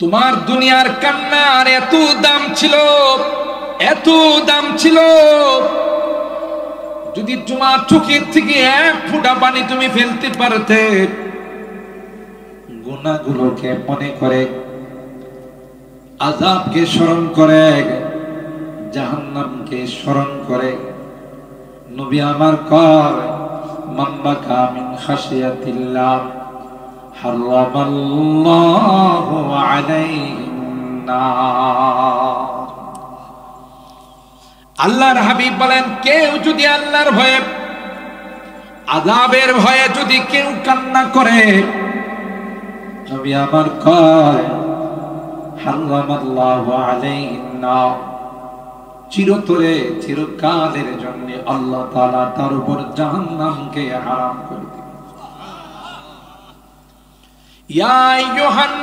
তোমার দুনিয়ার কান্নার এত দাম ছিল, এত দাম ছিল, যদি তোমার চোখের থেকে এক ফোঁটা পানি তুমি ফেলতে পারতে, গুনাহগুলোকে মনে করে, আযাবকে স্মরণ করে, জাহান্নামকে স্মরণ করে, নবী আমার কয় মান বাকা মিন খাশিয়াতিল্লাহ হারামাল্লাহু আলাইহিন নার। আল্লাহর হাবিব বলেন, কেউ যদি আল্লাহর ভয়ে, আযাবের ভয়ে যদি কেউ কান্না করে, নবী আমার কয় হারামাল্লাহু আলাইহিন নার, চিরতরে চিরকালের জন্য আল্লাহ তাআলা তার উপর জাহান্নামকে হারাম করে দিবেন। ইয়া আইয়ুহান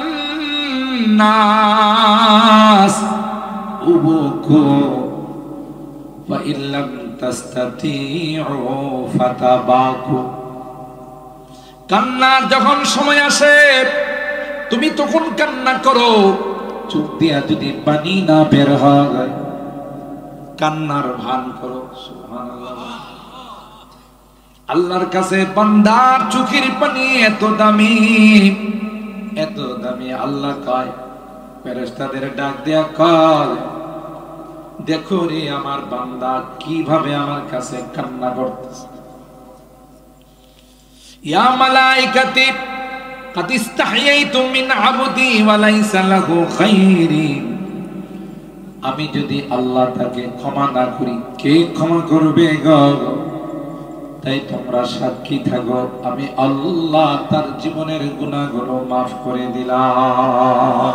নাস উবকু ওয়া ইল্লাম তাস্তাতিউ ফাতাবাকু। কান্নার যখন সময় আসে তুমি তখন কান্না করো, চোখ দিয়া যদি পানি না বের হয় কান্নার ভান করো। সুবহানাল্লাহ। আল্লাহর কাছে বান্দার চোখের পানি এত দামি, এত দামি। আল্লাহ কয়, ফেরেশতাদের ডাক দেয়া কয়, দেখো রে আমার বান্দা কিভাবে আমার কাছে কান্না করতেছে। ইয়া মালাইকাতি কাদ ইস্তাহইয়াইতু মিন আবদি ওয়া লাইসা লাহু খাইরিন। আমি যদি আল্লাহ তাকে ক্ষমা না করি কে ক্ষমা করবে গো? তাই তোমরা সাক্ষী থাকো, আমি আল্লাহ তার জীবনের গুনাহগুলো মাফ করে দিলাম।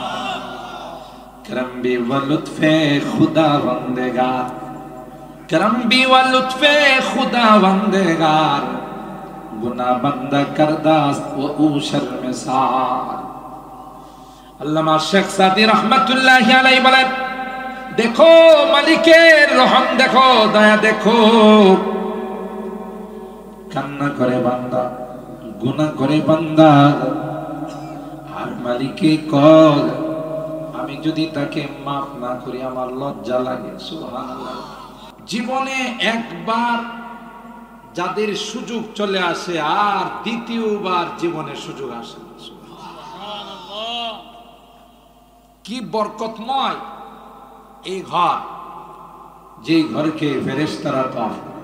کرم بھی و لطف خدا بندگار، کرم بھی و لطف خدا بندگار، گناہ بندہ کرداست و او شرمسار۔ আল্লামা শেখ সাদি রহমাতুল্লাহি আলাইহি বলেন, দেখো মালিকের রহম, দেখো দয়া, দেখো কান্না করে বান্দা, গুনাহ করে বান্দা, আর মালিকে কয় আমি যদি তাকে মাফ না করি আমার লজ্জা লাগে। সুবহানাল্লাহ। জীবনে একবার যাদের সুযোগ চলে আসে আর দ্বিতীয়বার জীবনে সুযোগ আসে না। সুবহানাল্লাহ। কি বরকতময় এই ঘর, যে ঘরকে ফেরেশতারা তওয়াফ করে।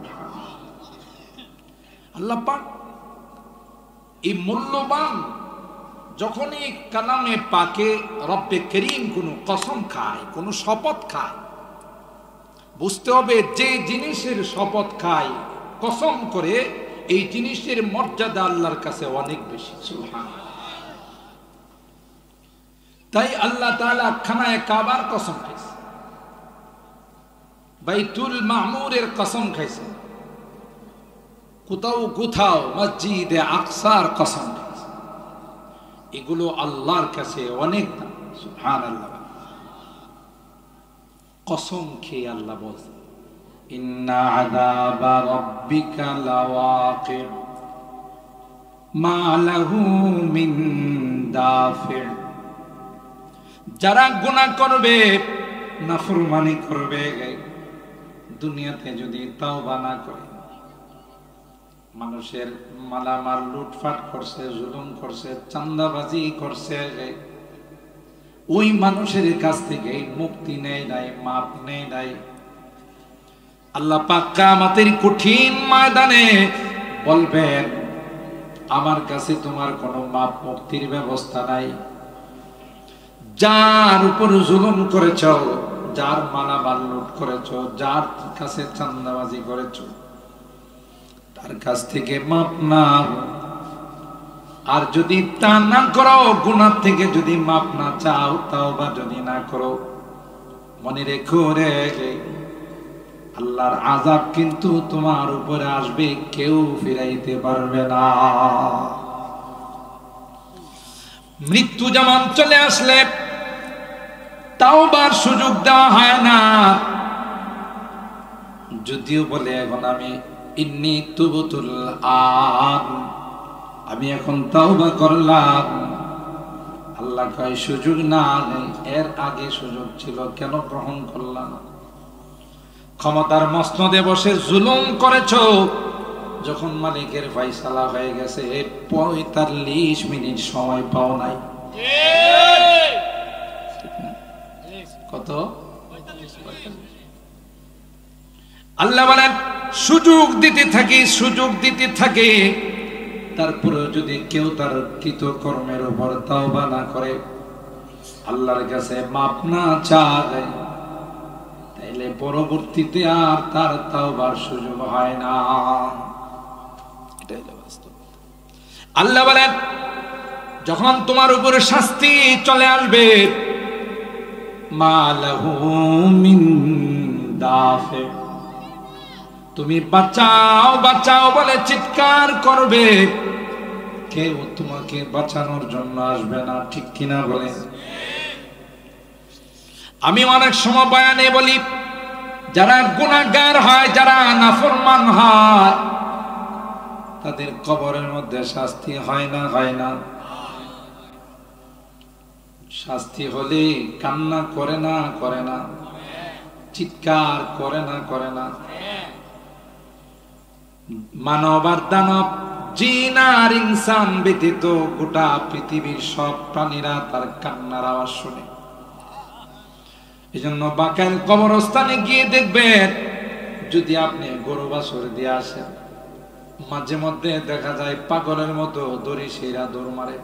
আল্লাহ পাক এই মূল্যবান, যখনই কালামে পাকে রব্বে করিম কোনো কসম খায়, কোনো শপথ খায়, বুঝতে হবে যে জিনিসের শপথ খায়, কসম করে, এই জিনিসের মর্যাদা আল্লাহর কাছে অনেক বেশি। সুবহানাল্লাহ। তাই আল্লাহ তাআলা খানায়ে কাবার কসম খাইছে, বাইতুল মামুরের কসম খাইছে, কোথাও কোথাও মসজিদে আকসার কসম খাইছে। এগুলো আল্লাহর কাছে অনেক দাম। সুবহানাল্লাহ। কসম খেয়ে আল্লাহ বলছেন, ইন্না আযাবা রাব্বিকা লাওয়াকি মা লাহু মিন দাফি। যারা গুনাহ করবে, নাফরমানি করবে, দুনিয়াতে যদি তাওবা না করে, মানুষের মালামাল লুটপাট করছে, জুলুম করছে, চাঁদাবাজি করছে, ওই মানুষের কাছ থেকে মুক্তি নেই নাই, মাপ নেই নাই। আল্লাহ পাক কিয়ামতের কঠিন ময়দানে বলবেন, আমার কাছে তোমার কোনো মাপ মুক্তির ব্যবস্থা নাই। যার উপর জুলুম করেছ, যার মালামাল লুট করেছ, যার কাছে চাঁদাবাজি করেছ, তার কাছ থেকে মাপ নাও। আর যদি তা না করো, গুনাহ থেকে যদি মাপ না চাও, তাওবা যদি না করো, মনে রেখো রে, আল্লাহর আযাব কিন্তু তোমার উপরে আসবে, কেউ ফিরাইতে পারবে না। মৃত্যু যেমন চলে আসলে তাওবার সুযোগ দেওয়া হয় না, যদিও বলে এখন আমি ইন্নী তুবতুল আন, আমি এখন তাওবা করলাম, আল্লাহ কয় সুযোগ না নেই, এর আগে সুযোগ ছিল, কেন গ্রহণ করলা না? ক্ষমতার মসনদে বসে জুলুম করেছো, যখন মালিকের ফয়সালা হয়ে গেছে 45 মিনিট সময় পাও নাই। কত? আল্লাহ বলেন সুযোগ দিতে থাকি, সুযোগ দিতে থাকে, তারপরে যদি কেউ তার কৃত কর্মের উপর তওবা না করে, আল্লাহর কাছে মাপ না চায়, তাইলে পরবর্তীতে আর তার তওবার সুযোগ হয় না। এটাই বাস্তব। আল্লাহ বলেন যখন তোমার উপরে শাস্তি চলে আসবে, মা লাহু মিন দাফে, তুমি বাঁচাও বাঁচাও বলে চিৎকার করবে, কেউ তোমাকে বাঁচানোর জন্য আসবে না। ঠিক কিনা বলে? আমি অনেক সময় বয়ানে বলি, যারা গুনাহগার হয়, যারা নাফরমান হয়, তাদের কবরের মধ্যে শাস্তি হয় না? হয় না? শাস্তি হলে কান্না করে না? করে না? চিৎকার করে না? করে না? মানব আর দানব, জিন আর ইনসান ব্যতীত গোটা পৃথিবীর সব প্রাণীরা তার কান্নার আওয়াজ শুনে। এই জন্য বাকাল কবরস্থানে গিয়ে দেখবেন, যদি আপনি গরু বাছুর দিয়ে আসেন, মাঝে মধ্যে দেখা যায় পাগলের মতো দড়ি শিরা দৌড় মারে।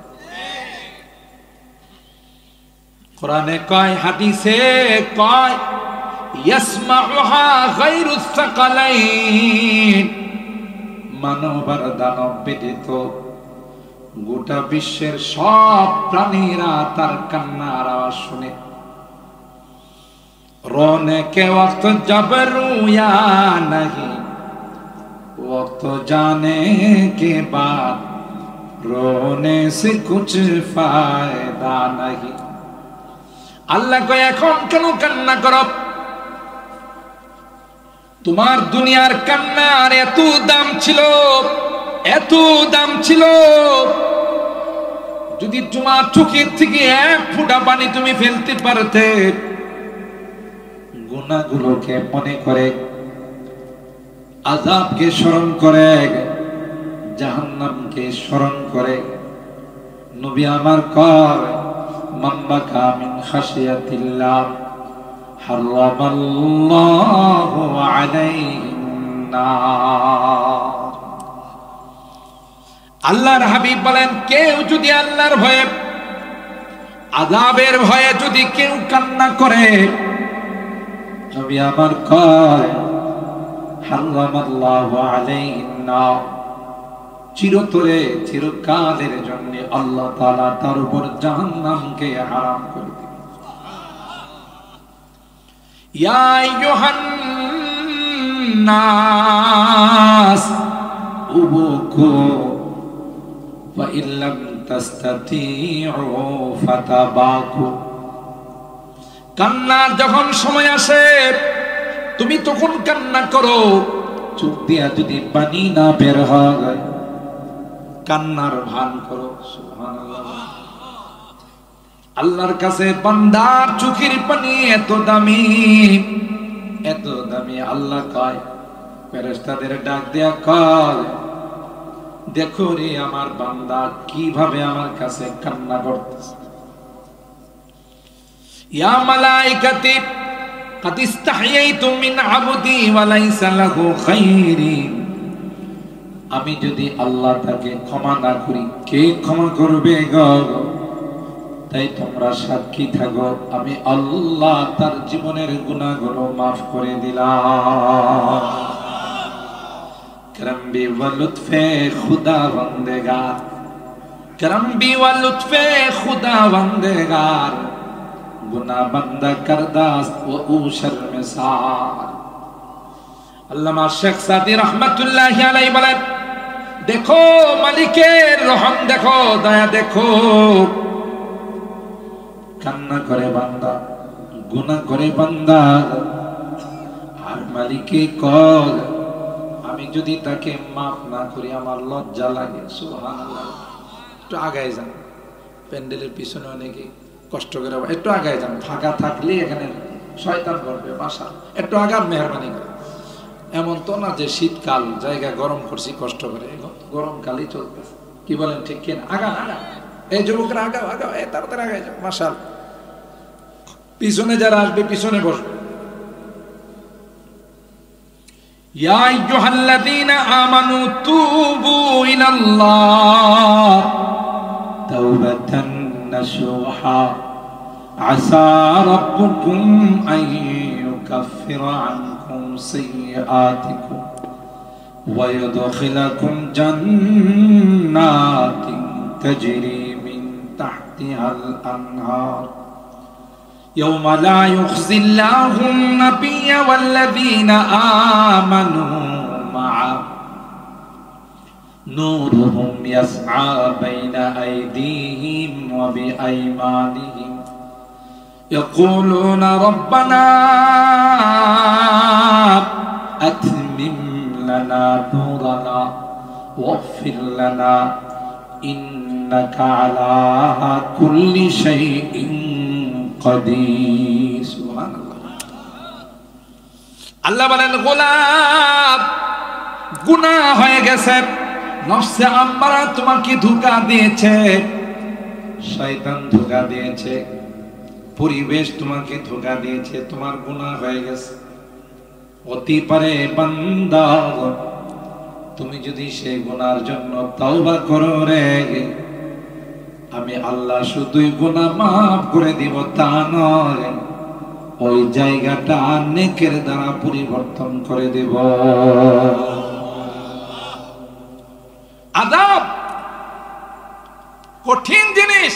কোরআনে কয়, হাদিসে কয়, ইয়াসমাউহা গায়রুস সাকালাইন, মানব আর দানব ব্যতীত গোটা বিশ্বের সব প্রাণীরা তার কান্নার আওয়াজ শুনে। रोने के वक्त जब रोया नहीं, वक्त जाने के बाद रोने से कुछ फायदा नहीं। আল্লাহ কয় এখন কেন কান্না করো? তোমার দুনিয়ার কান্নার এত দাম ছিল, এত দাম ছিল, যদি তোমার চোখের থেকে এক ফোঁটা পানি তুমি ফেলতে পারতে, গুনাহগুলোকে মনে করে, আযাবকে স্মরণ করে, জাহান্নামকে স্মরণ করে, নবী আমার কয়, মান বাকা মিন খাশিয়াতিল্লাহ হারামাল্লাহু আলাইহিন নার। আল্লাহর হাবিব বলেন, কেউ যদি আল্লাহর ভয়ে, আযাবের ভয়ে যদি কেউ কান্না করে, নবী আমার কয়, হারামাল্লাহু আলাইহিন নার, চিরতরে চিরকালের জন্য আল্লাহ তাআলা তার উপর জাহান্নামকে হারাম করে দিবেন। ইয়া আইয়ুহান নাস উবুকু ওয়া ইল্লাম তাস্তাতিউ ফাতাবাকু। কান্নার যখন সময় আসে, তুমি তখন কান্না করো, চোখ দিয়া যদি পানি না বের হয়, কান্নার ভান করো। সুবহানাল্লাহ। আল্লাহর কাছে বান্দার চোখের পানি এত দামি, এত দামি। আল্লাহ কয়, ফেরেশতাদের ডাক দেয়া কয়, দেখো রে আমার বান্দা কিভাবে আমার কাছে কান্না করতেছে। ইয়া মালাইকাতি কাদ ইস্তাহইয়াইতুম মিন আবদি ওয়া লাইসা লাহু খায়রি। আমি যদি আল্লাহ তাকে ক্ষমা না করি, কে ক্ষমা করবে গো? তাই তোমরা সাক্ষী থাকো, আমি আল্লাহ তার জীবনের গুনাহগুলো মাফ করে দিলাম। کرم بھی و لطف خدا بندگار، کرم بھی و لطف خدا بندگار، گناہ بندہ کرداست و او شرمسار। আল্লামা শেখ সাদী রহমাতুল্লাহি আলাইহি বলেন, দেখো মালিকের রহম দেখো, দয়া দেখো। কান্না করে বান্দা, গুনাহ করে বান্দা, আর মালিকে কয়, আমি যদি তাকে মাফ না করি আমার লজ্জা লাগে। সুবহানাল্লাহ। একটু আগায় যান, প্যান্ডেলের পিছনে অনেকে কষ্ট করে একটু আগায় যান, ফাঁকা থাকলে এখানে শয়তান করবে বাসা, একটু আগান মেহরবানি করে। এমন তো না যে শীতকাল জায়গা গরম করছি কষ্ট করে, গরমকালই চলতেছে, কি বলেন ঠিক কিনা? আগান আগান, এই যুবকরা আগাও আগাও, এই তাড়াতাড়ি আগায় যাও, মাশাআল্লাহ। পিছনে যারা আসবে পিছনে বসবে। ইয়া আইয়ুহাল্লাযীনা আমানু তুবু ইলাল্লাহ তাওবাতান নাসুহা আসা রাব্বুকুম আন ইউকাফিরা আনকুম সাইয়্যাতিকুম ওয়া ইউদখিলাকুম জান্নাতিন তাজরি মিন তাহতিহাল আনহার يوم لا يخزي الله النبي والذين آمنوا معه نورهم يسعى بين أيديهم وبأيمانهم يقولون ربنا أتمم لنا نورنا واغفر لنا إنك على كل شيء قدير سبحان الله আল্লাহ বলেন গোলাম গুনাহ হয়ে গেছে, নফসে আম্মারা তোমাকে ধোঁকা দিয়েছে, শয়তান ধোঁকা দিয়েছে, পরিবেশ তোমাকে ধোঁকা দিয়েছে, তোমার গুনাহ হয়ে গেছে। অতি পারে বান্দা তুমি যদি সেই গুনার জন্য তওবা করো রে, আমি আল্লাহ শুধুই গুনাহ মাফ করে দিব তা নয়, ওই জায়গাটা নেকের দ্বারা পরিবর্তন করে দেব। আযাব কঠিন জিনিস।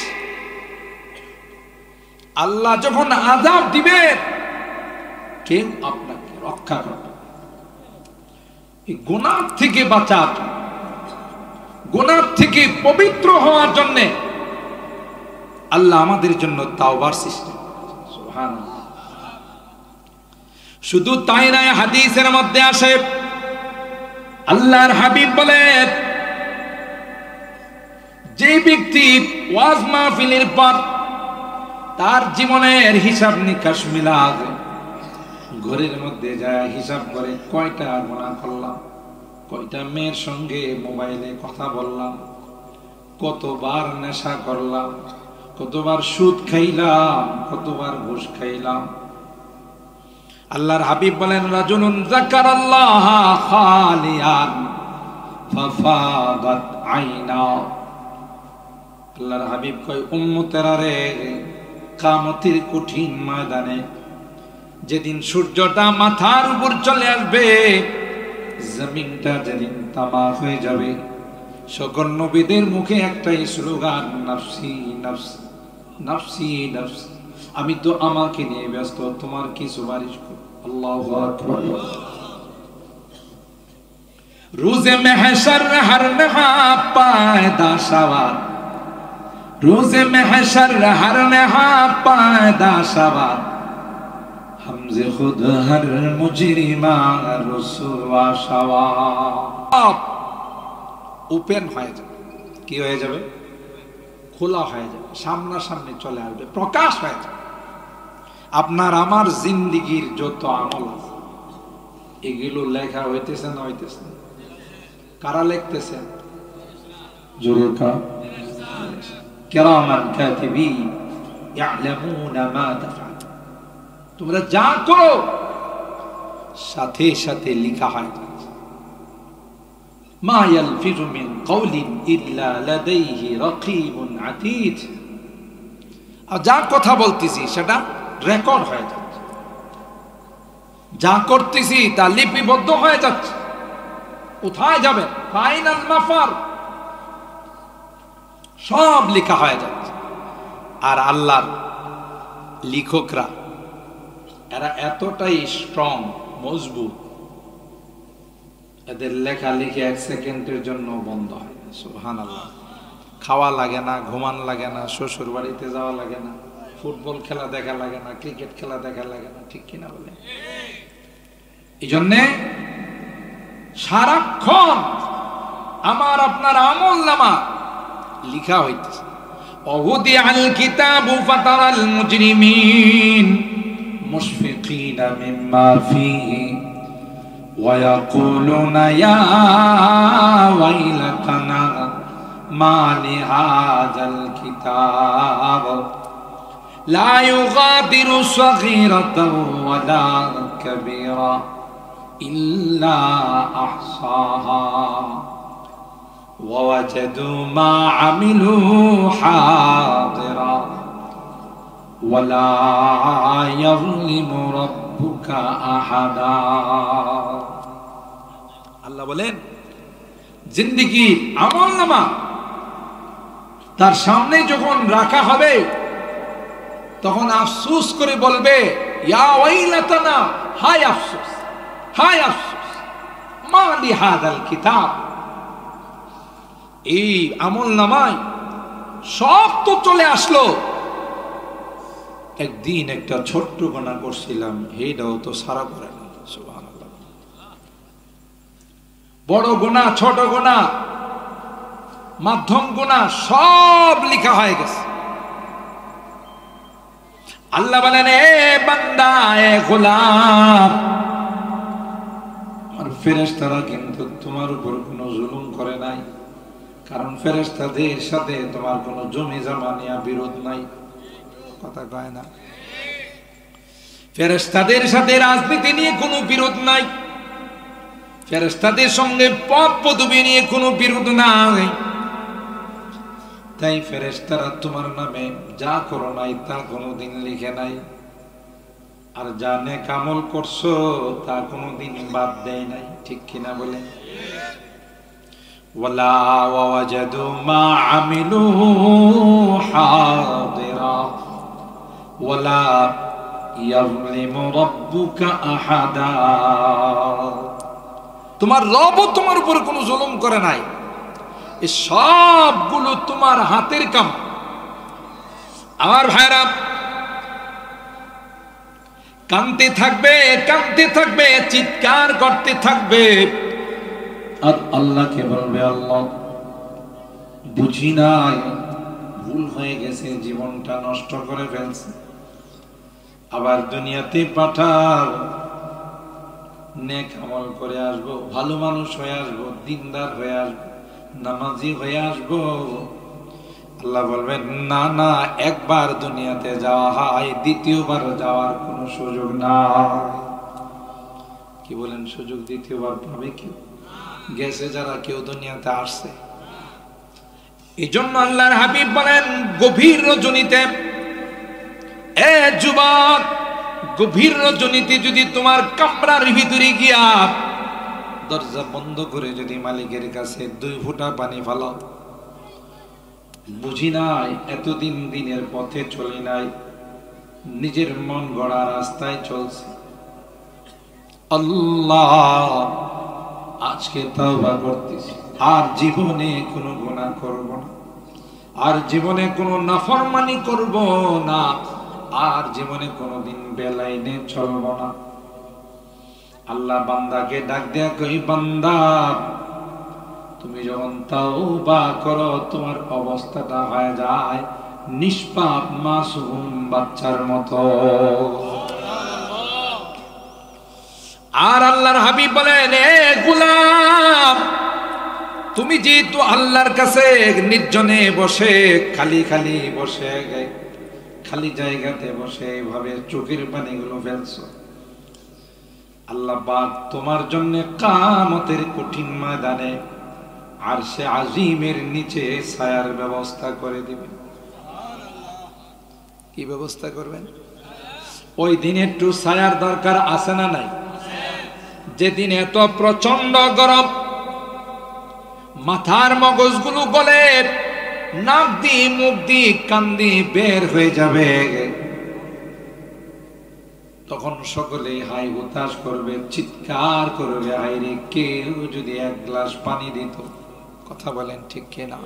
আল্লাহ যখন আযাব দিবে কেউ আপনাকে রক্ষা করবে। এই গুনাহ থেকে বাঁচার, গুনাহ থেকে পবিত্র হওয়ার জন্য আল্লাহ আমাদের জন্য তাওবার সৃষ্টি। সুবহানাল্লাহ। শুধু তাই নয়, হাদিসের মধ্যে আসে আল্লাহর হাবিব বলেন, যে ব্যক্তি ওয়াজ মাহফিলের পর তার জীবনের হিসাব নিকাশ মিলাবে, ঘরের মধ্যে যায় হিসাব করে কয়টা গুনাহ করলাম, কয়টা মেয়ের সঙ্গে মোবাইলে কথা বললাম, কতবার নেশা করলাম, কতবার সুদ খাইলাম, কতবার ঘুষ খাইলাম। আল্লাহর হাবিব বলেন, রাজুলুন যাকারাল্লাহ খালিয়ান ফাফাদাত আইনা। আল্লাহর হাবিব কয়, উম্মতেরা রে, কিয়ামতের কঠিন ময়দানে যেদিন সূর্যটা মাথার উপর চলে আসবে, জমিনটা যেদিন তামা হয়ে যাবে, সকল নবীদের মুখে একটাই স্লোগান, নাফসি নাফসি নাফসি নাফসি, আমি তো আমাকে নিয়ে ব্যস্ত, তোমার কি সুপারিশ করব। আল্লাহু আকবার। রোজে মেহশর হর নেহা পায়দা শাওয়ার, রোজে মেহশর হর নেহা পায়দা শাওয়ার, হামজে খুদ হর মুজরিমা রসুয়া শাওয়ার। ওপেন হয়ে যাবে, কি হয়ে যাবে? খোলা হয়ে যাবে, সামনাসামনি চলে আসবে, প্রকাশ হয়ে যাবে। আপনার আমার জিন্দিগির যত আমল আছে এগুলো লেখা হইতেছে না হইতেছে? কারা লিখতেছেন? জোরে কা কিরামান কাতিবিন ইয়ালামুনা মা তাফআল। তোমরা যা করো সাথে সাথে লেখা হয়। মা ইয়ালফিজু মিন কাওলিন ইল্লা লাদাইহি রাকিবুন আতীদ। আর যা কথা বলতেছি সেটা রেকর্ড হয়ে যাচ্ছে, যা করতেছি তা লিপিবদ্ধ হয়ে যাচ্ছে। কোথায় যাবে? ফাইনাল মাফার, সব লেখা হয়ে যাচ্ছে। আর আল্লাহর লেখকরা এরা এতটাই স্ট্রং, মজবুত, এদের লেখা লিখে 1 সেকেন্ডের জন্য বন্ধ হয় না। সুবহানাল্লাহ। খাওয়া লাগে না, ঘুমান লাগে না, শ্বশুর বাড়িতে যাওয়া লাগে না, ফুটবল খেলা দেখা লাগে না, ক্রিকেট খেলা দেখা লাগে না, ঠিক কিনা বলে? এই জন্যে সারাক্ষণ আমার আপনার আমল নামা লিখা হইতেছে। ووضع الكتاب فترى المجرمين مشفقين مما فيه ويقولون يا ويلتنا ما لهذا الكتاب لا يغادر صغيرة ولا كبيرة إلا أحصاها ووجدوا ما عملوا حاضرا ولا يظلم ربك أحدا আল্লাহ বলেন জিন্দেগি আমলনামা তার সামনে যখন রাখা হবে তখন আফসোস করে বলবে ইয়া ওয়াইলাতানা, হায় আফসোস, হায় আফসোস, মা লিহাযাল কিতাব। এই আমলনামায় সব তো চলে আসলো, একদিন একটা ছোট্ট গুনাহ করছিলাম এইটাও তো সারা পড়ে না। সুবহানাল্লাহ। বড় গুনাহ, ছোট গুনাহ, মাধ্যম গুনাহ সব লেখা হয়ে গেছে। আল্লাহ বলেন এ বান্দা, এ গোলাম, আমার ফেরেশতারা কিন্তু তোমার উপর কোনো জুলুম করে নাই, কারণ ফেরেশতাদের সাথে তোমার কোনো জমি জমা নিয়ে বিরোধ নাই। কথা কয় না? ফেরেশতাদের সাথে রাজনীতি নিয়ে কোনো বিরোধ নাই, ফেরেশতাদের সঙ্গে পদ পদবি নিয়ে কোনো বিরোধ নাই। তাই ফেরেশতারা তোমার নামে যা করো নাই তা কোনোদিন লিখে নাই, আর যা নেক আমল করছো তা কোনোদিন বাদ দেয় নাই। ঠিক কিনা বলে? ওয়ালা ওয়াজাদু মা আমিলু হাদিরা ওয়ালা ইয়াযলিমু রাব্বুকা আহাদা। তোমার রব তোমার উপর কোনো জুলুম করে নাই, এই সবগুলো তোমার হাতের কাম। আমার ভাইরা কাঁদতে থাকবে, কাঁদতে থাকবে, চিৎকার করতে থাকবে, আর আল্লাহকে বলবে আল্লাহ বুঝি নাই, ভুল হয়ে গেছে, জীবনটা নষ্ট করে ফেলছে, আবার দুনিয়াতে পাঠাও, নেক আমল করে আসবো, ভালো মানুষ হয়ে আসবো, দিনদার হয়ে আসবো, নামাজি হয়ে আসবো। আল্লাহ বলবেন না না, একবার দুনিয়াতে যাওয়া হয়, দ্বিতীয়বার যাওয়ার কোনো সুযোগ নাই। কি বলেন? সুযোগ দ্বিতীয়বার পাবে কেউ? গেছে যারা, কেউ দুনিয়াতে আসছে। এই জন্য আল্লাহর হাবিব বলেন গভীর রজনীতে, এ যুবক, গভীর রজনীতে যদি তোমার কামরার ভিতরে গিয়া দরজা বন্ধ করে যদি মালিকের কাছে 2 ফোঁটা পানি ফেলো, বুঝি নাই এতদিন দিনের পথে চলি নাই, নিজের মন গড়া রাস্তায় চলছে, আল্লাহ আজকে তওবা করতেছি, আর জীবনে কোনো গুনাহ করব না, আর জীবনে কোনো নাফরমানি করব না, আর জীবনে কোনোদিন বেলাইনে চলব না। আল্লাহ বান্দাকে ডাক দেয়া কই, বান্দা তুমি যখন তাওবা করো তোমার অবস্থাটা হয়ে যায় নিষ্পাপ মাসুম বাচ্চার মতো। আর আল্লাহর হাবিব বলেন এ গোলাম, তুমি যেহেতু আল্লাহর কাছে নির্জনে বসে খালি খালি বসে খালি জায়গাতে বসে এভাবে চোখের পানিগুলো ফেলছো, আল্লাহ পাক তোমার জন্য কিয়ামতের কঠিন ময়দানে আরশে আজিমের নিচে ছায়ার ব্যবস্থা করে দিবেন। কি ব্যবস্থা করবেন? ওই দিন একটু ছায়ার দরকার আছে না নাই? যেদিন এত প্রচন্ড গরম, মাথার মগজগুলো গলে নাক দিয়ে মুখ দিয়ে কান দিয়ে বের হয়ে যাবে, তখন সকলে হাই হুতাশ করবে, চিৎকার করবে, হায়রে কেউ যদি 1 গ্লাস পানি দিত। কথা বলেন ঠিক কিনা?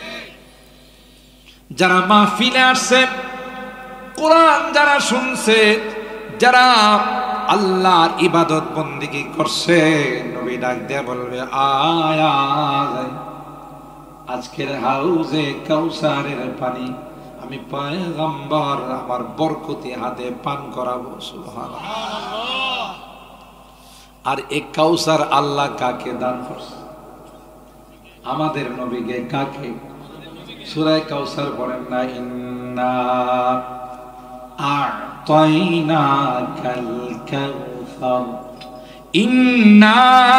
যারা মাহফিলে আসছে, কোরআন যারা শুনছে, যারা আল্লাহর ইবাদত বন্দেগী করছে, নবী ডাক দেয়া বলবে আয় আয়, আজকের হাউজে কাউসারের পানি আমি পয়গম্বর আমার বরকতি হাতে পান করাবো। সুবহানাল্লাহ। আর এই কাউসার আল্লাহ কাকে দান করছে? আমাদের নবীকে। কাকে? সূরা কাউসার পড়েন না, ইন্না আ'তাইনাকাল কাউসার, ইন্না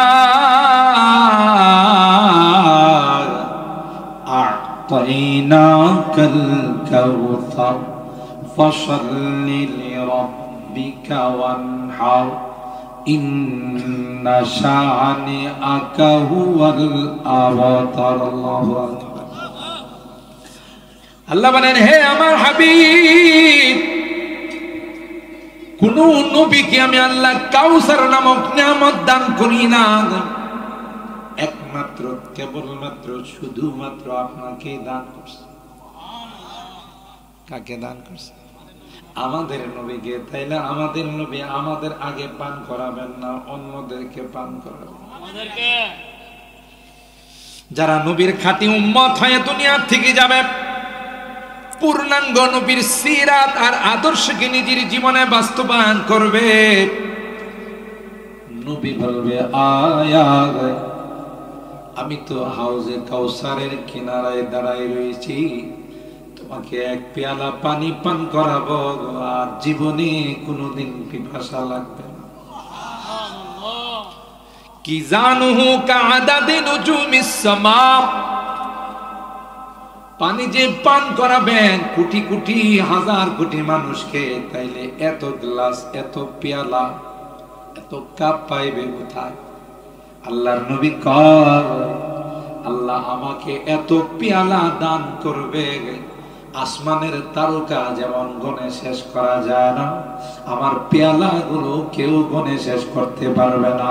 আ'তাইনাকাল কাউসার ফাসাল্লি লিরাব্বিকা ওয়ানহার ইন্না শানিআকা হুয়াল আবতার। আল্লাহু আকবার। আল্লাহ বলেন, হে আমার হাবিব, কোন নবীকে আমি আল্লাহ কাউসার নামক নিয়ামত দান করি না, একমাত্র কেবলমাত্র শুধুমাত্র আপনাকে দান করছে। কাকে দান করছে? আমাদের নবীকে। তাইলে আমাদের নবী আমাদের আগে পান করাবেন না, অন্যদেরকে পান করাবেন। যারা নবীর খাঁটি উম্মত হয়ে দুনিয়ার থেকে যাবে, পূর্ণাঙ্গ নবীর সিরাত আর আদর্শকে নিজের জীবনে বাস্তবায়ন করবে, নবী বলবে, আয়া আমি তো হাউজে কাউসারের কিনারায় দাঁড়ায় রয়েছি, তোমাকে এক পেয়ালা পানি পান করাবো, আর জীবনে কোনোদিন পিপাসা লাগবে না। কি জানুহু কাআদাদি নুজুমিস সামা, পানি যে পান করাবেন কোটি কোটি হাজার কোটি মানুষকে, তাইলে এত গ্লাস, এত পেয়ালা, এত কাপ পাইবে কোথায়? আল্লাহর নবী কয়, আল্লাহ আমাকে এত পেয়ালা দান করবে, আসমানের তারকা যেমন গণে শেষ করা যায় না, আমার পেয়ালা গুলো কেউ গণে শেষ করতে পারবে না।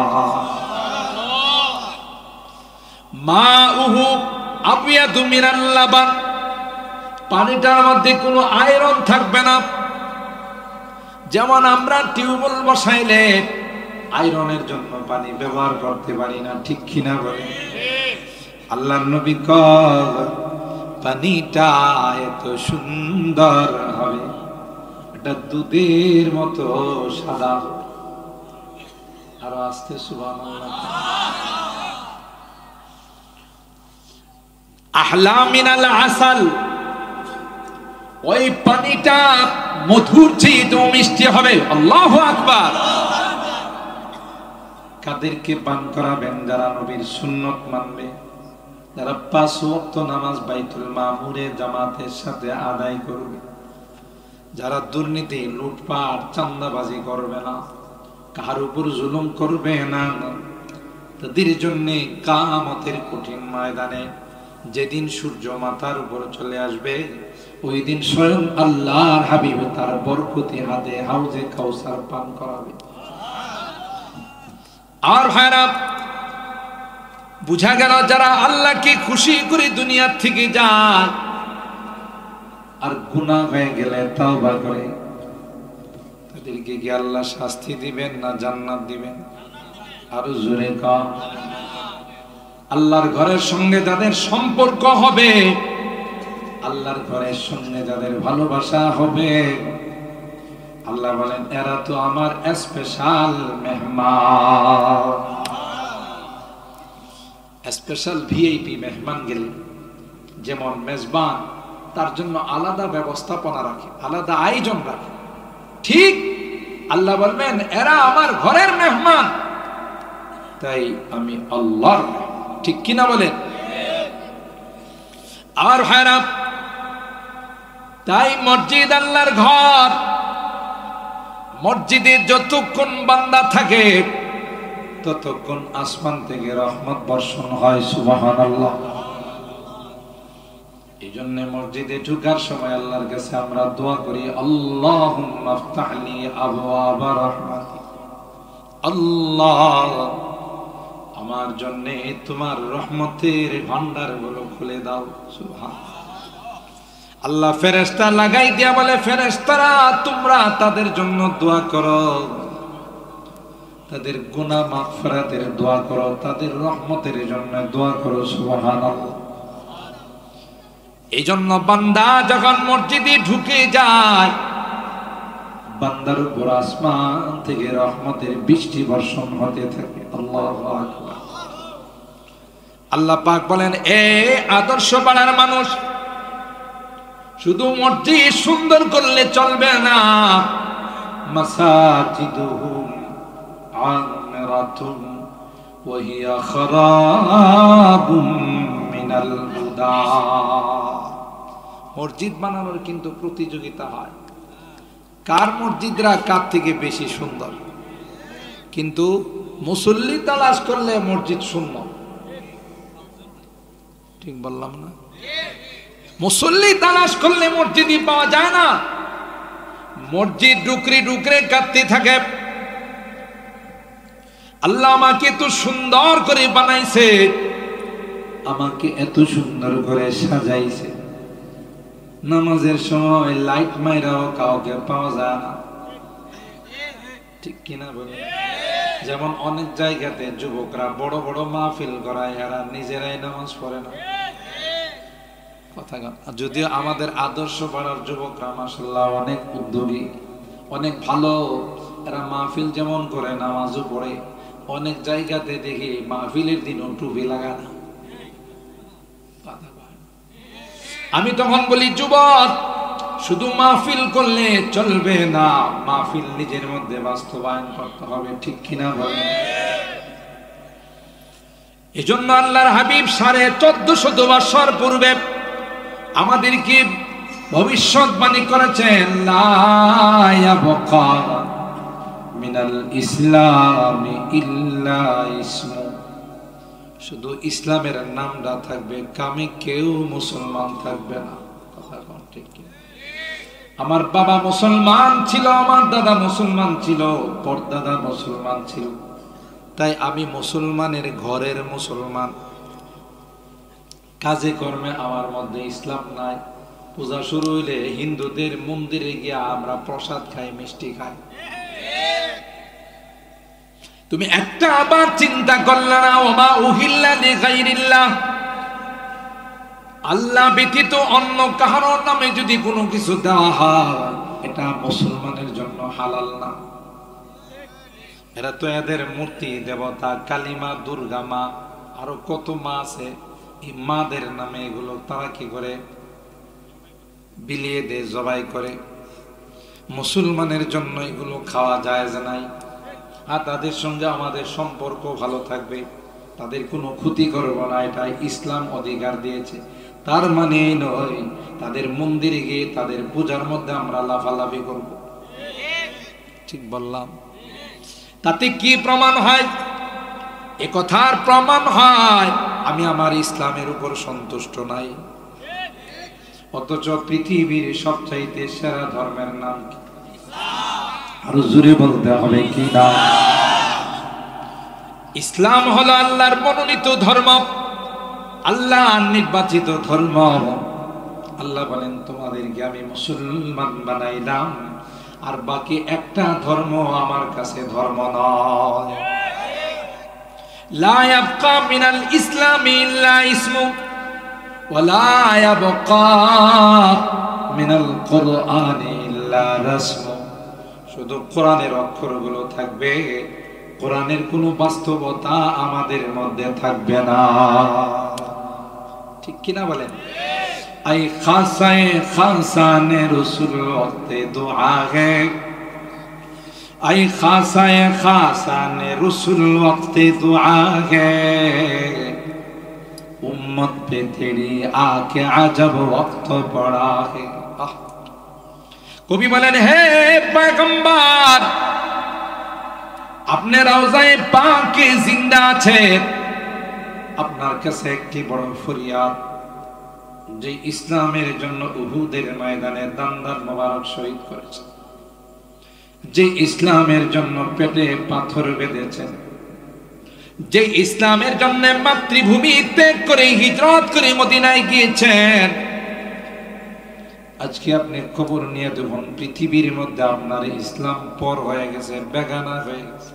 মাউহু আবিয়াদু মিনাল লাবান, পানিটার মধ্যে কোনো আয়রন থাকবে না। যেমন আমরা টিউবওয়েল বসাইলে আয়রনের জন্য পানি ব্যবহার করতে পারি না, ঠিক কিনা বলে? আল্লাহর নবী কয়, পানিটা এত সুন্দর হবে, এটা দুধের মতো সাদা। আরো আস্তে সুবহানাল্লাহ। আহলা মিনাল আসাল, ওই পানিটা মধুর চেয়ে তো মিষ্টি হবে। আল্লাহু আকবার। কাদেরকে পান করাবেন? যারা নবীর সুন্নত মানবে, যারা 5 ওয়াক্ত নামাজ বাইতুল মামুরে জামাতের সাথে আদায় করবে, যারা দুর্নীতি, লুটপাট, চাঁদাবাজি করবে না, কার উপর জুলুম করবে না, তাদের জন্য কিয়ামতের কঠিন ময়দানে যেদিন সূর্য মাথার উপর চলে আসবে, ওই দিন স্বয়ং আল্লাহর হাবিব তার বরকতি হাতে হাউজে কাউসার পান করাবে। আর ভাইরা, বুঝা গেল যারা আল্লাহকে খুশি করে দুনিয়া থেকে যায়, আর গুনাহ হয়ে গেলে তওবা করে, তাদেরকে কি আল্লাহ শাস্তি দিবেন না জান্নাত দিবেন? আরো জোরে কর। আল্লাহর ঘরের সঙ্গে যাদের সম্পর্ক হবে, আল্লাহর ঘরের সঙ্গে যাদের ভালোবাসা হবে, আল্লাহ বলেন এরা তো আমার স্পেশাল মেহমান। স্পেশাল ভিআইপি মেহমান গেলে যেমন মেজবান তার জন্য আলাদা ব্যবস্থাপনা রাখে, আলাদা আয়োজন রাখে, ঠিক আল্লাহ বলবেন এরা আমার ঘরের মেহমান, তাই আমি আল্লাহর, ঠিক কিনা বলেন? আর ভাইরা, তাই মসজিদ আল্লাহর ঘর, মসজিদে যতক্ষণ বান্দা থাকে ততক্ষণ আসমান থেকে রহমত বর্ষণ হয়। সুবহানাল্লাহ। এই জন্য মসজিদে ঢোকার সময় আল্লাহর কাছে আমরা দোয়া করি, আল্লাহুম্মা ফতাহলি আবওয়াবা রাহমাতিক, আল্লাহ আমার জন্য তোমার রহমতের ভান্ডারগুলো খুলে দাও। সুবহানাল্লাহ। আল্লাহ ফেরেশতা লাগাই দিয়া বলে, ফেরেশতারা তোমরা তাদের জন্য দোয়া করো, তাদের গুনাহ মাগফিরাতের দোয়া করো, তাদের রহমতের জন্য দোয়া করো। সুবহানাল্লাহ। এই জন্য বান্দা যখন মসজিদে ঢুকে যায়, বান্দার উপর আসমান থেকে রহমতের বৃষ্টি বর্ষণ হতে থাকে। আল্লাহু আকবার। আল্লাহ পাক বলেন, এ আদর্শ পাড়ার মানুষ, শুধু মসজিদ সুন্দর করলে চলবে না, মাসাজিদুহুম আমিরাতুন ওয়া হিয়া খারাবুম মিনাল হুদা। মসজিদ বানানোর কিন্তু প্রতিযোগিতা হয়, কার মসজিদরা কার থেকে বেশি সুন্দর। কিন্তু মুসল্লি তালাশ করলে মসজিদ শূন্য। ঠিক বললাম না? মুসল্লি তালাশ করলে মসজিদই পাওয়া যায় না। মসজিদ ডুকরে ডুকরে কাঁদতে থাকে, আল্লাহ আমাকে এত সুন্দর করে বানাইছে, আমাকে এত সুন্দর করে সাজাইছে, নামাজের সময় লাইট মাইরাও কাউকে পাওয়া যায় না। ঠিক কিনা বলে? যেমন অনেক জায়গাতে যুবকরা বড় বড় মাহফিল করায়, এরা নিজেরাই নামাজ পড়ে না। কথা যদিও আমাদের আদর্শ পাড়ার যুবকরা মাশাআল্লাহ অনেক উদ্যোগী, অনেক ভালো, এরা মাহফিল যেমন করে নামাজও পড়ে। অনেক জায়গাতে দেখি মাহফিলের দিনও টুপি লাগায় না। আমি তখন বলি, যুবক, শুধু মাহফিল করলে চলবে না, মাহফিল নিজের মধ্যে বাস্তবায়ন করতে হবে। ঠিক কিনা বলেন? এজন্য আল্লাহর হাবিব 1450 বছর পূর্বে আমাদেরকে ভবিষ্যৎবাণী করেছেন, লা ইয়াবকা মিনাল ইসলামি ইল্লা ইসমু। শুধু ইসলামের নামটা থাকবে, কামে কেউ মুসলমান থাকবে না। কথা কোন ঠিক কি? আমার বাবা মুসলমান ছিল, আমার দাদা মুসলমান ছিল, পরদাদা মুসলমান ছিল, তাই আমি মুসলমানের ঘরের মুসলমান। কাজে কর্মে আমার মধ্যে ইসলাম নাই। পূজা শুরু হইলে হিন্দুদের মন্দিরে গিয়ে আমরা প্রসাদ খাই, মিষ্টি খাই। তুমি একটা আবার চিন্তা করলে না, ওমা উহিল্লা লিগাইরিল্লাহ, আল্লাহ ব্যতীত অন্য কারোর নামে যদি কোনো কিছু দেওয়া হয়, এটা মুসলমানের জন্য হালাল না। এরা তো এদের মূর্তি দেবতা, কালিমা, দুর্গা মা, আরো কত মা আছে, এই মাদের নামে এগুলো তারা কি করে বিলিয়ে দেয়, জবাই করে। মুসলমানের জন্য এগুলো খাওয়া জায়েজ নাই। আর তাদের সঙ্গে আমাদের সম্পর্ক ভালো থাকবে, তাদের কোনো ক্ষতি করবো না, এটা ইসলাম অধিকার দিয়েছে। তার মানে এই নয় তাদের মন্দিরে গিয়ে তাদের পূজার মধ্যে আমরা লাফালাফি করব। ঠিক বললাম? তাতে কি প্রমাণ হয়? এ কথার প্রমাণ হয় আমি আমার ইসলামের উপর সন্তুষ্ট নাই, অথচ পৃথিবীর সবচাইতে সেরা ধর্মের নাম কি? আরো জোরে বলতে হবে কি না? ইসলাম হলো আল্লাহর মনোনীত ধর্ম, আল্লাহ নির্বাচিত ধর্ম। আল্লাহ বলেন, তোমাদেরকে আমি মুসলমান বানাইলাম, আর বাকি একটা ধর্ম আমার কাছে ধর্ম নয়। লা ইয়াবকা মিনাল ইসলামি ইল্লা ইসমু ওয়া লা ইয়াবকা মিনাল কুরআনি ইল্লা রাসমু। শুধু কোরআনের অক্ষরগুলো থাকবে, কোরআনের কোনো বাস্তবতা আমাদের মধ্যে থাকবে না। ঠিক কিনা বলেন? আই খাসায়ে খাসানে রসুল ওয়াক্তে দুআ হে, আই খাসায়ে খাসানে রসুল ওয়াক্তে দুআ হে, উম্মত पे तेरी आके अजब वक्त पड़ा है। কবি বলেন, হে পয়গম্বর, আপনি রওজায়ে পাকে জিন্দা আছেন, আপনার কাছে একটি বড় ফরিয়াদ, যে ইসলামের জন্য উহুদের ময়দানে দান্দার মোবারক শহীদ করেছেন, যে ইসলামের জন্য পেটে পাথর বেঁধেছেন, যে ইসলামের জন্য মাতৃভূমি ত্যাগ করে হিজরত করে মদিনায় গিয়েছেন, আজকে আপনি খবর নিয়ে দেখুন পৃথিবীর মধ্যে আপনার ইসলাম পর হয়ে গেছে, বেগানা হয়ে গেছে।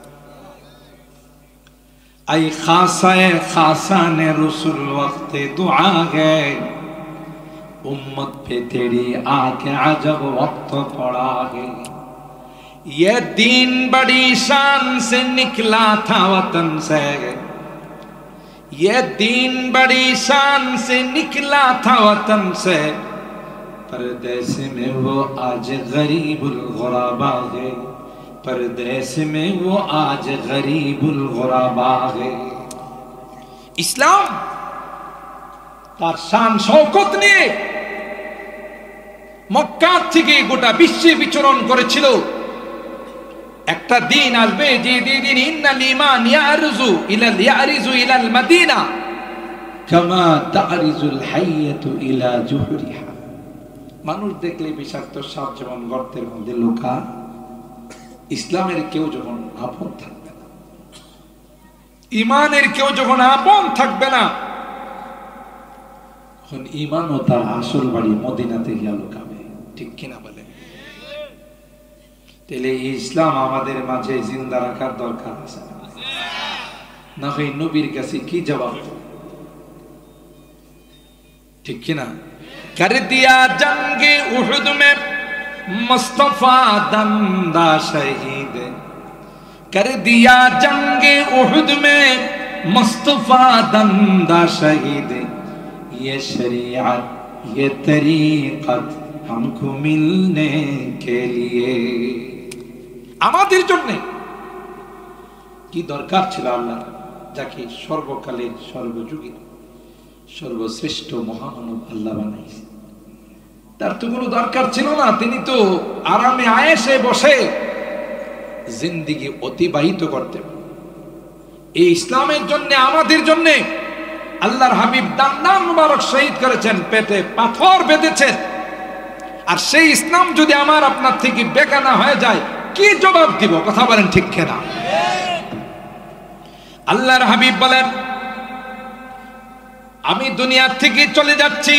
আই খাসায়ে খাসানে রসুল ওয়াক্তে দুআ গে, उम्मत पे तेरी आके अजब वक्त पड़ा है। ये दीन बड़ी शान से निकला था वतन से, ये दीन बड़ी शान से निकला था वतन से, परदेश में वो आज गरीबुल गुराबा है, परदेश में वो आज गरीबुल गुराबा है। इस्लाम तार शान शौकत निये মক্কা থেকে গোটা বিশ্বে বিচরণ করেছিল। একটা দিন আসবে যে দিন ইন্নাল ঈমান ইয়ারজু ইলাল মাদিনা কামা তারিজুল হাইয়াতু ইলা জুহরিহা। মানুষ দেখলে বিষাক্ত সাপ যেমন গর্তের মধ্যে লুকা, ইসলামের কেউ যখন আপন থাকবে না, ঈমানের কেউ যখন আপন থাকবে না, তখন ঈমানও তার আসল বাড়ি মদিনাতে গিয়ে লুকাবে। ঠিক কিনা বলে? তাহলে ইসলাম আমাদের মাঝে জিন্দা রাখার দরকার আছে না? হয় নবীর কাছে কি জবাব? ঠিক কিনা? कर दिया जंगे उहुद में मुस्तफा दंदा शहीद, कर दिया जंगे उहुद में मुस्तफा दंदा शहीद, ये शरीयत ये तरीकत हमको मिलने के लिए। আমাদের জন্য কি দরকার ছিল আল্লাহ, যাকে সর্বকালের সর্বযুগের সর্বশ্রেষ্ঠ মহামানব আল্লাহ বানাইছে, তার তো কোনো দরকার ছিল না। তিনি তো আরামে আয়েশে বসে জিন্দেগি অতিবাহিত করতেন। এই ইসলামের জন্য আমাদের জন্য আল্লাহর হাবিব দান্দান মুবারক শহীদ করেছেন, পেটে পাথর বেঁধেছেন। আর সেই ইসলাম যদি আমার আপনার থেকে বেগানা হয়ে যায়, কি জবাব দিব? কথা বলেন ঠিক কিনা? আল্লাহর হাবিব বলেন, আমি দুনিয়া থেকে চলে যাচ্ছি,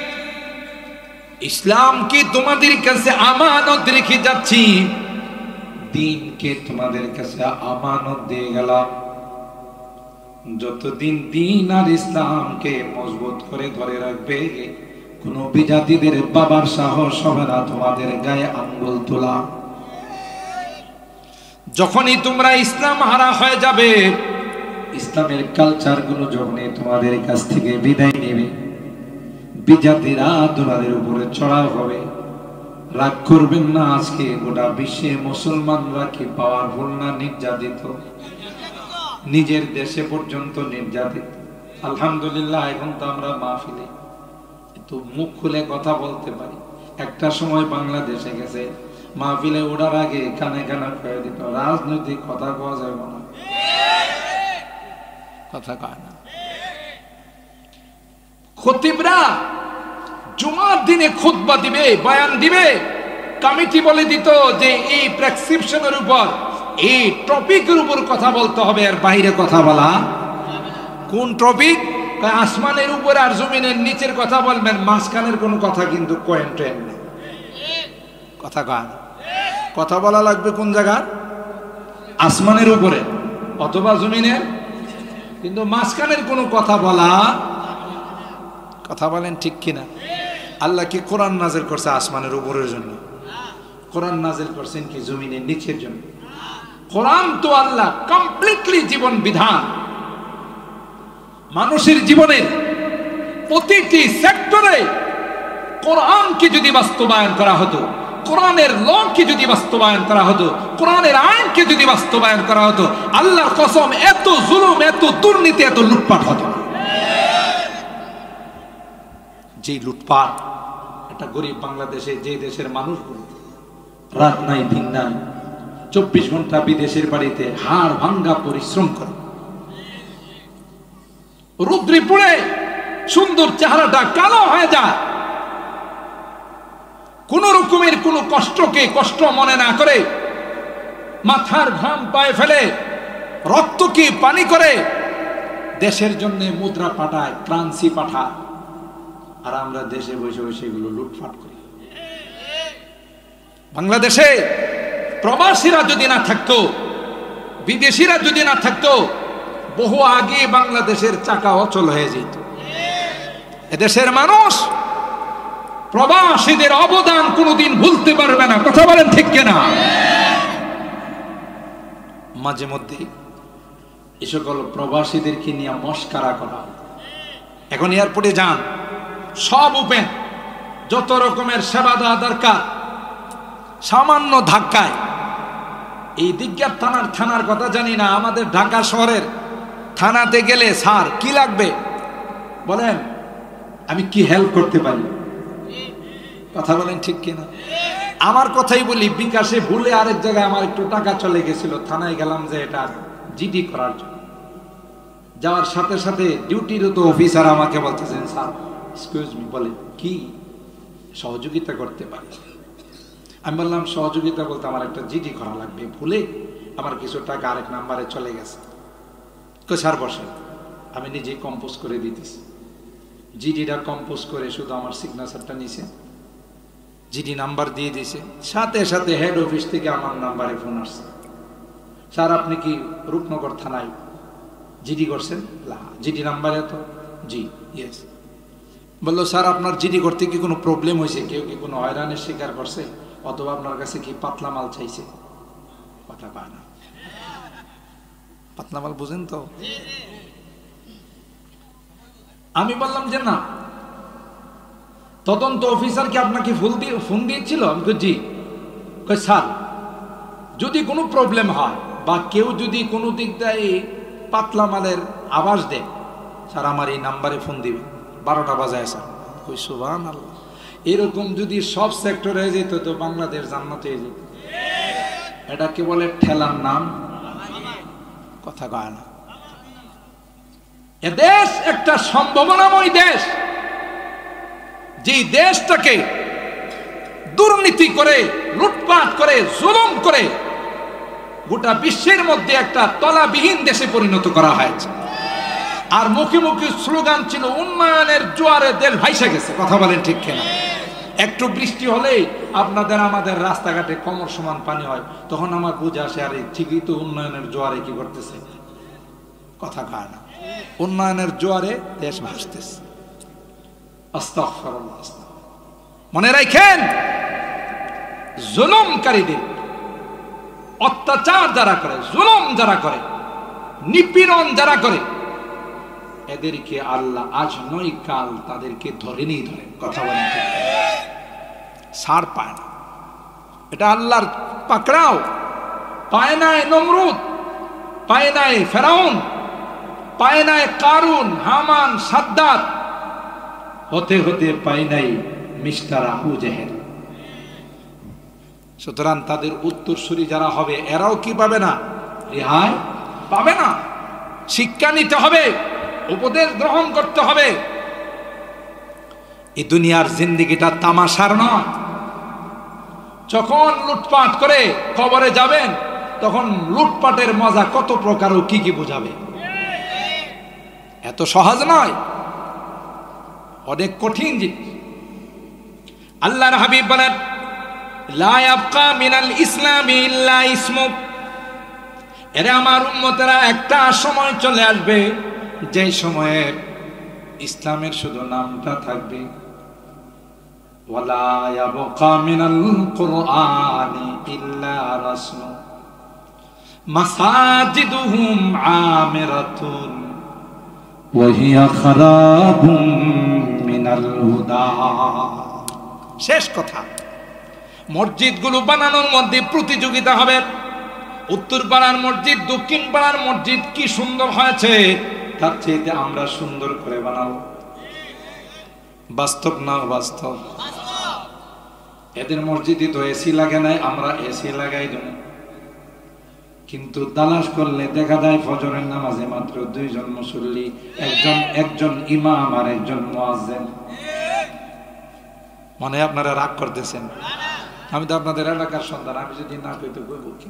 ইসলাম কি তোমাদের কাছে আমানত রেখে যাচ্ছি, দ্বীনকে তোমাদের কাছে আমানত দিয়ে গেলাম। যতদিন দ্বীন আর ইসলামকে মজবুত করে ধরে রাখবে, কোন বিজাতিদের বাবার সাহস হবে না তোমাদের গায়ে আঙ্গুল তোলা। যখনই তোমরা ইসলাম হারা হয়ে যাবে, ইসলামের কালচার গুলো যখনই তোমাদের কাছ থেকে বিদায় নেবে, বিজাতিরা তোমাদের উপরে চড়াও হবে। রাগ করবেন না, আজকে গোটা বিশ্বে মুসলমানরা কি পাওয়ারফুল না? নির্যাতিত, নিজের দেশে পর্যন্ত নির্যাতিত। আলহামদুলিল্লাহ, এখন তো আমরা মাহফিলে তো মুখ খুলে কথা বলতে পারি। একটা সময় বাংলাদেশে গেছে, মাহফিলে ওঠার আগে কানে কানে কয়ে দিত, রাজনৈতিক কথা কোয়া যাবে না, কথা কয় না। খতিবরা জুমার দিনে খুতবা দিবে, বয়ান দিবে, কমিটি বলে দিত যে এই প্রেসক্রিপশনের উপর, এই টপিকের উপর কথা বলতে হবে, আর বাইরে কথা বলা। কোন টপিক? আসমানের উপরে আর জমিনের নিচের কথা বলবেন, মাঝখানের কোন কথা কিন্তু কয়েন ট্রেন নেই। কথা কয় না, কথা বলা লাগবে কোন জায়গার? আসমানের উপরে অথবা জমিনের, কিন্তু মাঝখানের কোনো কথা বলা। কথা বলেন ঠিক কিনা? আল্লাহ কি কোরআন নাজিল করছে আসমানের উপরের জন্য? কোরআন নাজিল করছেন কি জমিনের নিচের জন্য? কোরআন তো আল্লাহ কমপ্লিটলি জীবন বিধান। মানুষের জীবনের প্রতিটি সেক্টরে কোরআনকে যদি বাস্তবায়ন করা হতো, কোরআনের লকে যদি বাস্তবায়ন করা হতো, কোরআনের আইনকে যদি বাস্তবায়ন করা হতো, আল্লাহর কসম এত জুলুম, এত দুর্নীতি, এত লুটপাট হতো না। যে লুটপাট, এটা গরিব বাংলাদেশে, যে দেশের মানুষগুলো রাত নাই দিন নাই 24 ঘন্টা বিদেশের বাড়িতে হাড় ভাঙ্গা পরিশ্রম করে, রুদ্রে পুড়ে সুন্দর চেহারাটা কালো হয়ে যায়, কোন রকমের কোন কষ্টকে কষ্ট মনে না করে, মাথার ঘাম পায়ে ফেলে, রক্তকে পানি করে দেশের জন্য মুদ্রা পাঠায়, কারেন্সি পাঠায়, আর আমরা দেশে বসে বসে এগুলো লুটপাট করি। বাংলাদেশে প্রবাসীরা যদি না থাকতো, বিদেশিরা যদি না থাকতো, বহু আগে বাংলাদেশের চাকা অচল হয়ে যেত। এদেশের মানুষ প্রবাসীদের অবদান কোনোদিন ভুলতে পারবে না। কথা বলেন ঠিক কিনা? মাঝে মধ্যে এই সকল প্রবাসীদেরকে নিয়ে মস্কারা করা। এখন এয়ারপোর্টে যান, সব ওপেন, যত রকমের সেবা দেওয়া দরকার, সামান্য ধাক্কায় এই দিকগার থানার কথা জানি না, আমাদের ঢাকা শহরের থানাতে গেলে স্যার কি লাগবে বলেন, আমি কি হেল্প করতে পারি? কথা বলেন ঠিক কিনা? আমার কথাই বলি, বিকাশে ভুলে আরেক জায়গায় আমার একটু টাকা চলে গেছিল, থানায় গেলাম যে এটা জিডি করার জন্য। যাওয়ার সাথে সাথে ডিউটিরত অফিসার আমাকে বলতেছেন, স্যার এক্সকিউজ মি, বলে কি সহযোগিতা করতে পারি? আমি বললাম সহযোগিতা বলতে আমার একটা জিডি করা লাগবে, ভুলে আমার কিছু টাকা আরেক নাম্বারে চলে গেছে। স্যার বসেন, আমি নিজে কম্পোজ করে দিতেছি। জিডিটা কম্পোজ করে শুধু আমার সিগনেচারটা নিছে, জিডি নাম্বার দিয়ে দিয়েছে। সাথে সাথে হেড অফিস থেকে আমার নাম্বারে ফোন আসছে, স্যার আপনি কি রূপনগর থানায় জিডি করছেন? জিডি নাম্বারে তো জি, ইয়েস। বললো স্যার আপনার জিডি করতে কি কোনো প্রবলেম হয়েছে? কেউ কি কোনো হয়রানির শিকার করছে, অথবা আপনার কাছে কি পাতলা মাল চাইছে? কথা পায় না, পাতলা মাল বুঝেন তো? আমি বললাম যে না। তদন্ত অফিসার কি আপনাকে ফোন দিয়েছিল? আমি জি। স্যার যদি কোনো প্রবলেম হয় বা কেউ যদি কোনো দিক দিয়ে পাতলা মালের আভাস দেয়, স্যার আমার এই নাম্বারে ফোন দিবেন, 12টা বাজায় স্যার। কই সুবহানাল্লাহ, এরকম যদি সব সেক্টরে হয়ে যেত তো বাংলাদেশ জান্নাত হয়ে যেত। এটাকে বলে ঠেলার নাম, কথা কয় না। এ দেশ একটা সম্ভাবনাময় দেশ, যে দেশটাকে দুর্নীতি করে, লুটপাট করে, জুলুম করে গোটা বিশ্বের মধ্যে একটা তলাবিহীন দেশে পরিণত করা হয়েছে। আর মুখে মুখে স্লোগান ছিল উন্নয়নের জোয়ারে দেশ ভাইসা গেছে। কথা বলেন ঠিক কিনা? একটু বৃষ্টি হলেই আপনাদের আমাদের রাস্তাঘাটে কোমর সমান পানি হয়, তখন আমার বুঝে আসে আরে ঠিকই তো উন্নয়নের জোয়ারে কি করতেছে। কথা কয় না, উন্নয়নের জোয়ারে দেশ ভাসতেছে। আস্তাগফিরুল্লাহ। মনে রাখেন, জুলুমকারীদের, অত্যাচার যারা করে, জুলুম যারা করে, নিপীড়ন যারা করে, এদেরকে আল্লাহ আজ নয় কাল তাদেরকে ধরেনই ধরে। কথা বলেন ঠিক, ছাড় পায় না। এটা আল্লাহর পাকড়াও। পায় নাই নমরুদ, পায় নাই ফেরাউন, পায় নাই কারুন, হামান, সাদ্দাত, হতে হতে পায় নাই মিস্টার আবু জেহেল। সুতরাং তাদের উত্তরসূরি যারা হবে এরাও কি পাবে না? রেহাই পাবে না। শিক্ষা নিতে হবে, উপদেশ গ্রহণ করতে হবে। এই দুনিয়ার জিন্দেগিটা তামাশার নয়। যখন লুটপাট করে কবরে যাবেন, তখন লুটপাটের মজা কত প্রকার ও কি কি বোঝাবে। এত সহজ নয়, অনেক কঠিন জিনিস। আল্লাহর হাবিব বলেন, লা ইয়াবকা মিনাল ইসলামি ইল্লা ইসমু। এরে আমার উম্মতেরা, একটা সময় চলে আসবে যে সময়ে ইসলামের শুধু নামটা থাকবে। ওয়ালা ইয়াবকা মিনাল কুরআনি ইল্লা রাসমু মাসাজিদুহুম আমিরাতুন ওয়া হিয়া খারাবুম মিনাল হুদা। শেষ কথা, মসজিদগুলো বানানোর মধ্যে প্রতিযোগিতা হবে। উত্তর পাড়ার মসজিদ, দক্ষিণ পাড়ার মসজিদ কি সুন্দর হয়েছে, তার চেয়ে আমরা সুন্দর করে বানাবো। বাস্তব না বাস্তব? এদের মসজিদে তো এসি লাগে নাই, আমরা এসি লাগাই দেব। কিন্তু তালাশ করলে দেখা যায় ফজরের নামাজে মাত্র 2 জন মুসল্লি, একজন ইমাম আর একজন মুয়াজ্জিন। মনে হয় আপনারা রাগ করতেছেন, আমি তো আপনাদের এলাকার সন্তান, আমি যদি না কই তো কইব কি?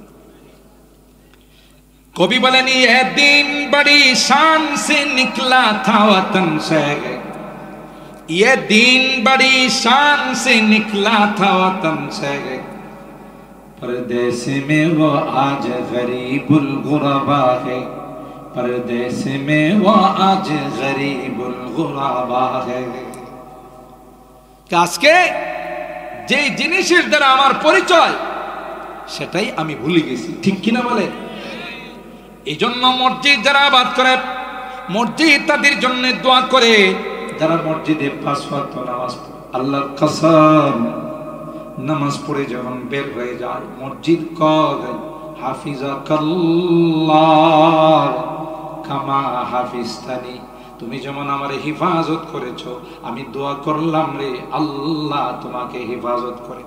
কবি বলেন, ये दिन बड़ी शान से निकला था वतन से, ये दिन बड़ी शान से निकला था वतन से, परदेस में वो आज गरीबुल गुरबा है, परदेस में वो आज गरीबुल गुरबा है। আজকে যে জিনিসের দ্বারা আমার পরিচয় সেটাই আমি ভুলে গেছি, ঠিক কিনা বলে? এই জন্য মসজিদ যারা আবাদ করে, মসজিদ তাদের জন্য দোয়া করে যারা মসজিদে 5 ওয়াক্ত নামাজ পড়ে। আল্লাহর কসম, নামাজ পড়ে যখন বের হয়ে যায় মসজিদ কয় হাফিজাকাল্লাহ কামা হাফিজতানি, তুমি যেমন আমারে হেফাজত করেছো আমি দোয়া করলাম রে আল্লাহ তোমাকে হেফাজত করে।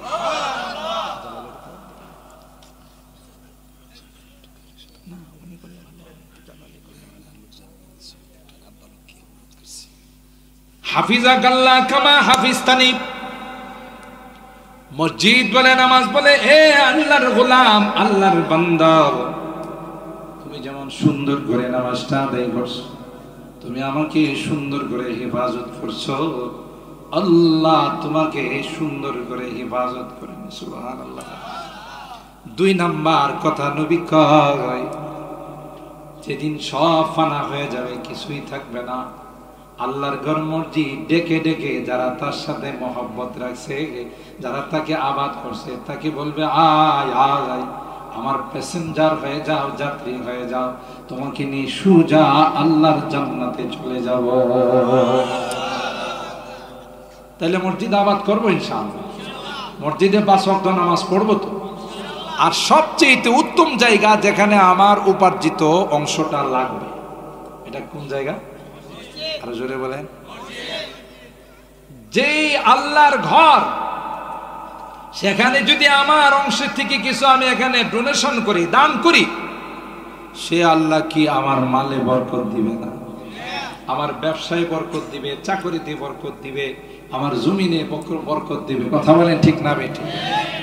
হাফিজাকাল্লাহ কামা হাফিজতানি, মসজিদ বলে নামাজ বলে এ আল্লাহর গোলাম, আল্লাহর বান্দা, তুমি যেমন সুন্দর করে নামাজটা আদায় করছো, তুমি আমাকে সুন্দর করে হেফাজত করছো, আল্লাহ তোমাকে সুন্দর করে হেফাজত করেন। সুবহানাল্লাহ। 2 নাম্বার কথা নবী কয়, যেদিন সব ফানা হয়ে যাবে, কিছুই থাকবে না, আল্লাহর ঘর মসজিদ ডেকে ডেকে যারা তার সাথে মহব্বত রাখছে, যারা তাকে আবাদ করছে, তাকে বলবে আয় আয় আমার প্যাসেঞ্জার হয়ে যাও, যাত্রী হয়ে যাও, তোমাকে নিয়ে সুজা আল্লাহর জান্নাতে চলে যাব। তাহলে মসজিদ আবাদ করবো ইনশাআল্লাহ, মসজিদে 5 ওয়াক্ত নামাজ পড়বো তো। আর সবচেয়ে উত্তম জায়গা যেখানে আমার উপার্জিত অংশটা লাগবে, এটা কোন জায়গা? আরো জোরে বলেন। যে আল্লাহর ঘর, সেখানে যদি আমার অংশের থেকে কিছু আমি এখানে ডোনেশন করি, দান করি, সে আল্লাহ কি আমার মালে বরকত দিবে না? আমার ব্যবসায় বরকত দিবে, চাকরিতে বরকত দিবে, আমার জমিনে বরকত দিবে। কথা বলেন ঠিক না বেঠিক?